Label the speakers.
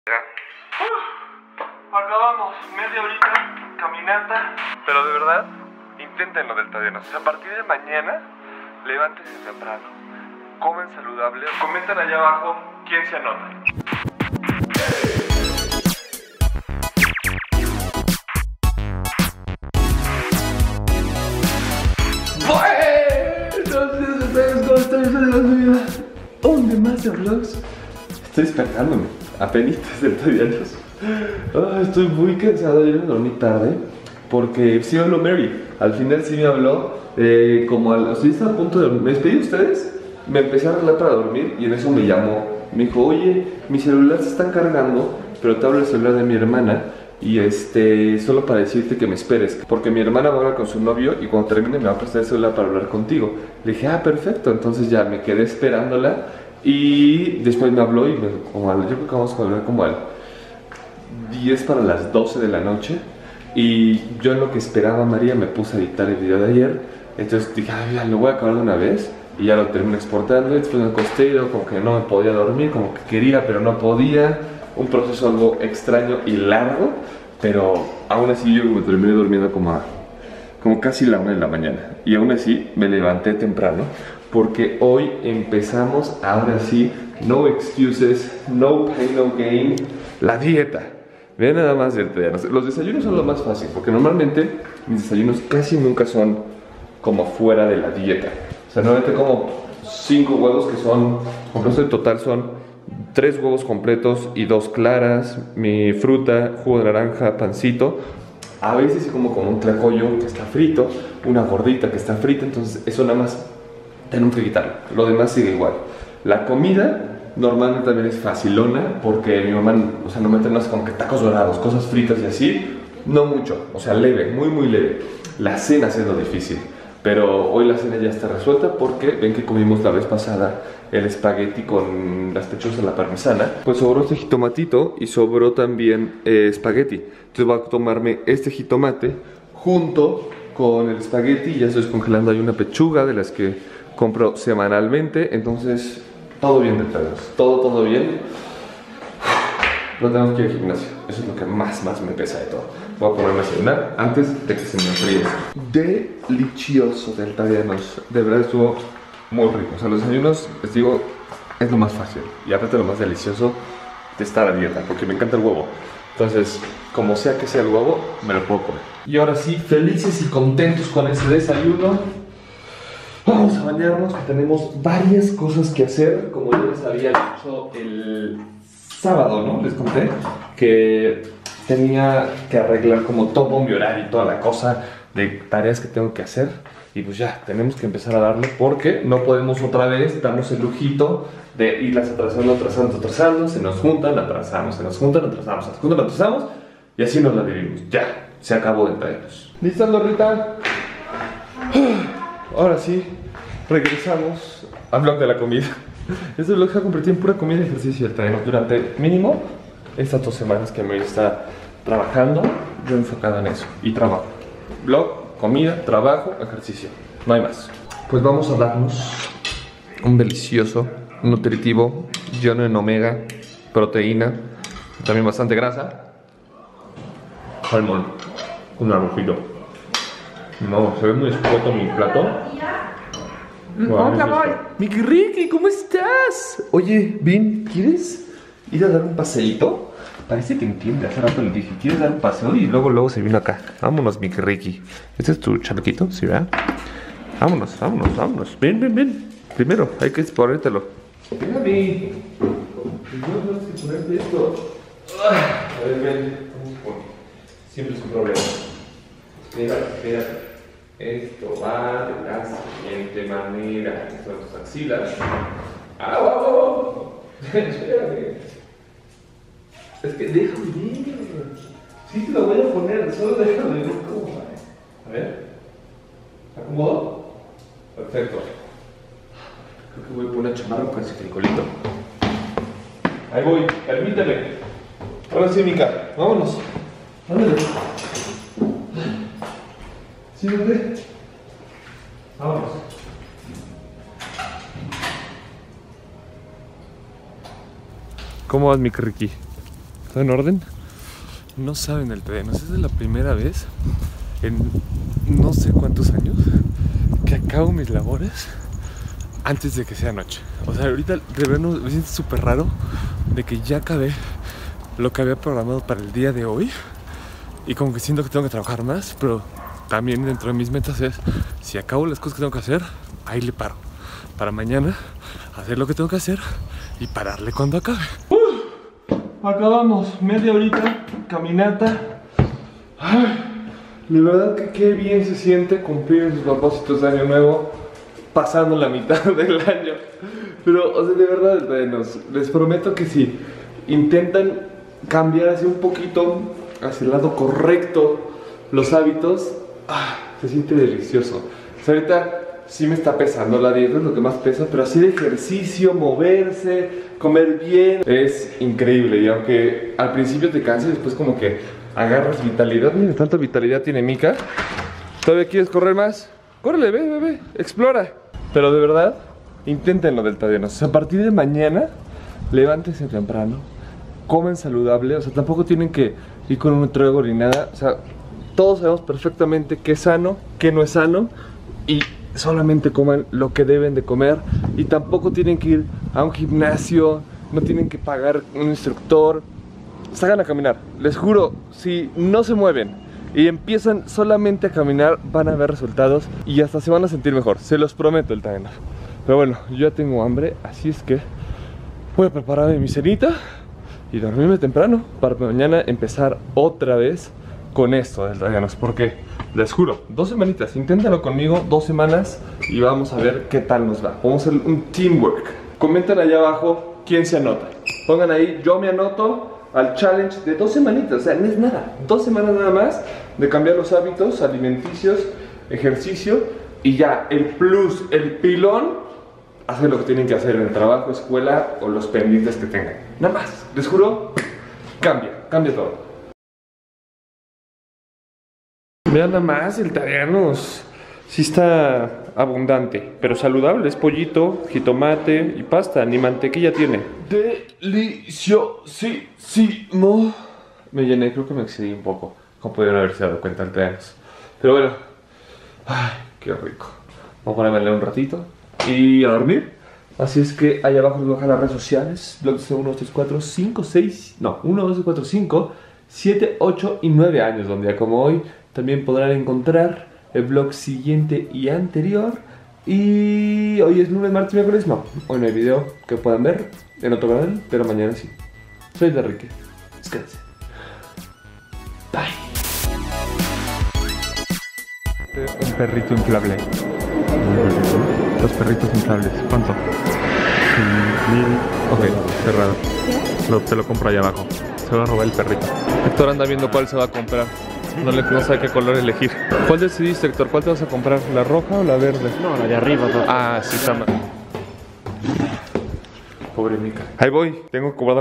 Speaker 1: Acabamos media horita caminata. Pero de verdad, inténtenlo del Deltavianos. A partir de mañana, levántense temprano, comen saludable. Comenten allá abajo quién se anota. Buenos días, ¿cómo están? ¿Dónde más de vlogs? Estoy despertándome, apenas Deltavianos. Estoy muy cansado, yo me dormí tarde porque sí me habló Mary. Al final sí me habló, o sea, estaba a punto de dormir. Me despedí de ustedes, me empecé a arreglar para dormir y en eso me llamó. Me dijo, oye, mi celular se está cargando, pero te hablo el celular de mi hermana y solo para decirte que me esperes, porque mi hermana va a hablar con su novio y cuando termine me va a prestar el celular para hablar contigo. Le dije, perfecto, entonces ya me quedé esperándola y después me habló y yo creo que vamos a hablar como al 10 para las 12 de la noche. Y yo en lo que esperaba a María me puse a editar el video de ayer. Entonces dije, ya lo voy a acabar de una vez. Y ya lo terminé exportando. Después me acosté, como que no me podía dormir, como que quería pero no podía. Un proceso algo extraño y largo, pero aún así yo me terminé durmiendo como casi la 1 de la mañana. Y aún así me levanté temprano porque hoy empezamos, ahora sí, no excuses, no pain, no gain, la dieta. Vean nada más los desayunos son lo más fácil, porque normalmente mis desayunos casi nunca son como fuera de la dieta. O sea, normalmente como 5 huevos que son, por ejemplo, en total son 3 huevos completos y 2 claras, mi fruta, jugo de naranja, pancito. A veces como un tlacoyo que está frito, una gordita que está frita, entonces eso nada más tengo que quitarlo. Lo demás sigue igual. La comida normalmente también es facilona porque mi mamá, o sea, no me trae como que tacos dorados, cosas fritas y así, no mucho, o sea, leve, muy muy leve. La cena es lo difícil, pero hoy la cena ya está resuelta porque ven que comimos la vez pasada el espagueti con las pechugas a la parmesana. Pues sobró este jitomatito y sobró también espagueti. Entonces voy a tomarme este jitomate junto con el espagueti y ya estoy descongelando. Hay una pechuga de las que compro semanalmente, entonces todo bien detrás, todo bien. No tenemos que ir al gimnasio, eso es lo que más me pesa de todo. Voy a ponerme a cenar antes de que se me enfríe. Delicioso Deltavianos, de verdad estuvo muy rico. O sea, los desayunos, les digo, es lo más fácil y aparte lo más delicioso de estar a dieta, porque me encanta el huevo. Entonces, como sea que sea el huevo, me lo puedo comer. Y ahora sí, felices y contentos con ese desayuno. Vamos a bañarnos, que tenemos varias cosas que hacer. Como yo les había dicho el sábado, ¿no? Les conté que tenía que arreglar como todo mi horario y toda la cosa de tareas que tengo que hacer. Y pues ya, tenemos que empezar a darle porque no podemos otra vez darnos el lujito de irlas atrasando. Se nos juntan, atrasamos, se nos juntan, atrasamos. Y así nos la vivimos. Ya, se acabó de traernos. ¿Lista, Lorrita? Ahora sí, regresamos al vlog de la comida. Este vlog se ha convertido en pura comida y ejercicio durante mínimo estas 2 semanas que me está trabajando, yo enfocado en eso y trabajo. Vlog, comida, trabajo, ejercicio, no hay más. Pues vamos a darnos un delicioso, nutritivo, lleno en omega, proteína, también bastante grasa, salmón, un arrojito. No, se ve muy escueto mi plato. Miki Ricky, ¿cómo estás? Oye, Vin, ¿quieres ir a dar un paseíto? Parece que entiende, hace rato le dije, ¿quieres dar un paseo? Y luego se vino acá. Vámonos, Miki Ricky. ¿Este es tu chalequito? ¿Sí, verdad? Vámonos. Ven. Primero, hay que ponértelo. Ven a mí. Primero tienes que ponerte esto. A ver, ven. Siempre es un problema. Espérate. Esto va de la siguiente manera. Esto son tus axilas. Espérate. Es que déjame ver. Sí te lo voy a poner, solo déjame ver cómo va. A ver. ¿Acomodo? Perfecto. Creo que voy a poner chamarra con ese fricolito. Ahí voy, permíteme. Ahora sí, Mica, vámonos. Ándale. ¿Sí, bebé? Vámonos. ¿Cómo vas, mi Ricky? ¿Todo en orden? No saben el terreno. Esta es la primera vez en no sé cuántos años que acabo mis labores antes de que sea noche. O sea, ahorita de verdad me siento súper raro de que ya acabé lo que había programado para el día de hoy. Y como que siento que tengo que trabajar más, pero también dentro de mis metas es, si acabo las cosas que tengo que hacer, ahí le paro. Para mañana hacer lo que tengo que hacer y pararle cuando acabe. Acabamos media horita, caminata. Ay, de verdad que qué bien se siente cumplir sus propósitos de año nuevo pasando la mitad del año. Pero, o sea, de verdad, les prometo que si intentan cambiar así un poquito hacia el lado correcto los hábitos, se siente delicioso. O sea, ahorita sí me está pesando la dieta, es lo que más pesa, pero así de ejercicio, moverse, comer bien, es increíble. Y aunque al principio te canses, después como que agarras vitalidad. Mira, tanta vitalidad tiene Mika. ¿Todavía quieres correr más? Córrele, ve, explora. Pero de verdad, inténtenlo del Deltadianos. O sea, a partir de mañana, levántense temprano, comen saludable. O sea, tampoco tienen que ir con un nutriólogo ni nada. O sea, todos sabemos perfectamente qué es sano, qué no es sano. Y solamente coman lo que deben de comer. Y tampoco tienen que ir a un gimnasio, no tienen que pagar un instructor. Salgan a caminar. Les juro, si no se mueven y empiezan solamente a caminar, van a ver resultados y hasta se van a sentir mejor. Se los prometo, el Deltadianos. Pero bueno, yo ya tengo hambre, así es que voy a prepararme mi cenita y dormirme temprano para mañana empezar otra vez con esto del Deltadianos. Porque les juro, 2 semanitas, inténtalo conmigo, 2 semanas y vamos a ver qué tal nos va. Vamos a hacer un teamwork. Comenten allá abajo quién se anota. Pongan ahí, yo me anoto al challenge de 2 semanitas. O sea, no es nada, 2 semanas nada más de cambiar los hábitos alimenticios, ejercicio y ya, el plus, el pilón, hacer lo que tienen que hacer en el trabajo, escuela o los pendientes que tengan. Nada más, les juro, cambia todo. Vean nada más, el Deltadianos sí está abundante, pero saludable. Es pollito, jitomate y pasta, ni mantequilla tiene. Deliciosísimo. Me llené, creo que me excedí un poco, como pudieron haberse dado cuenta el Deltadianos. Pero bueno, ay, qué rico. Vamos a ponerme a leer un ratito y a dormir. Así es que ahí abajo les voy a dejar las redes sociales. Blogs de 1, 2, 3, 4, 5, 6, no, 1, 2, 3, 4, 5, 7, 8 y 9 años, donde ya como hoy también podrán encontrar el vlog siguiente y anterior. Y hoy es lunes, martes, miércoles. No, hoy no hay video que puedan ver en otro canal, pero mañana sí. Soy Enrique. Descansen. Bye. Un perrito inflable. Los perritos inflables. ¿Cuánto? 1000. Ok, cerrado. Te lo compro allá abajo. Se va a robar el perrito. Héctor anda viendo cuál se va a comprar. No sabe qué color elegir. ¿Cuál decidiste, Héctor? ¿Cuál te vas a comprar? ¿La roja o la verde?
Speaker 2: No, la de arriba. No.
Speaker 1: Ah, sí, está mal. Pobre Mika. Ahí voy. Tengo que cobrar